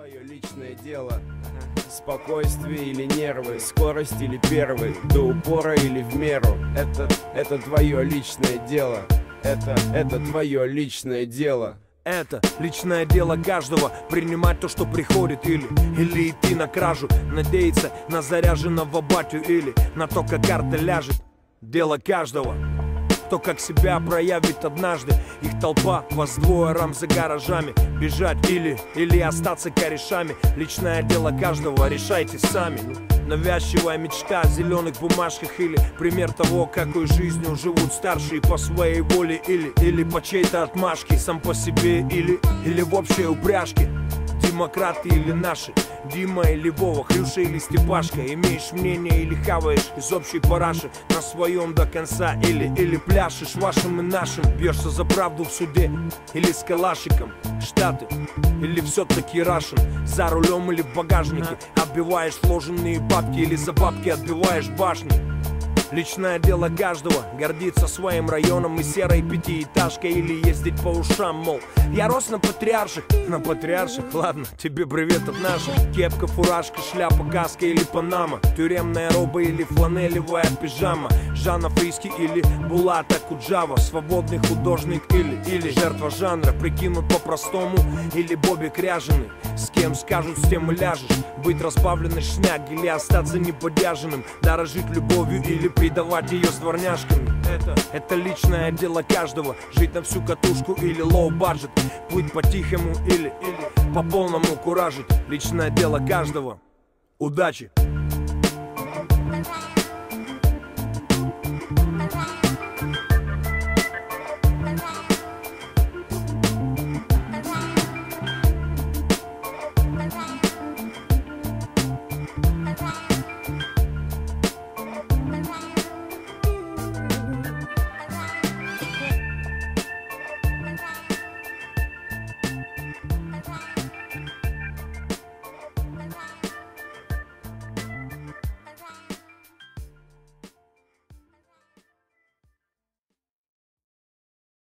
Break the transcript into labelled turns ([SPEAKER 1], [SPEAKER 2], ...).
[SPEAKER 1] твое личное дело. Спокойствие или нервы, скорость или первый, до упора или в меру. Это твое личное дело. Это твое личное дело.
[SPEAKER 2] Это личное дело каждого, принимать то, что приходит, или идти на кражу, надеяться на заряженного батю, или на то, как карта ляжет. Дело каждого, кто как себя проявит однажды. Их толпа, вас двое, рам за гаражами. Бежать или остаться корешами. Личное дело каждого, решайте сами. Навязчивая мечта о зеленых бумажках, или пример того, какой жизнью живут старшие по своей воле, или по чьей-то отмашке, сам по себе, или в общей упряжке. Демократы или наши, Дима или Вова, Хрюша или Степашка. Имеешь мнение или хаваешь из общей параши на своем до конца, или пляшешь вашим и нашим. Бьешься за правду в суде или с калашиком. Штаты или все-таки Рашен, за рулем или в багажнике. Отбиваешь вложенные бабки или за бабки отбиваешь башни. Личное дело каждого, гордиться своим районом и серой пятиэтажкой, или ездить по ушам, мол, я рос на патриарших. На патриарших? Ладно, тебе привет от наших. Кепка, фуражка, шляпа, каска или панама. Тюремная роба или фланелевая пижама. Жанна Фриски или Булата Куджава. Свободный художник или жертва жанра. Прикинут по-простому или Бобик ряженый. С кем скажут, с тем и ляжешь. Быть разбавленный шняк или остаться неподяженным. Дорожить любовью или придавать ее с дворняжками. Это личное дело каждого. Жить на всю катушку или лоу-баджет. Плыть по-тихому или по полному куражить. Личное дело каждого. Удачи!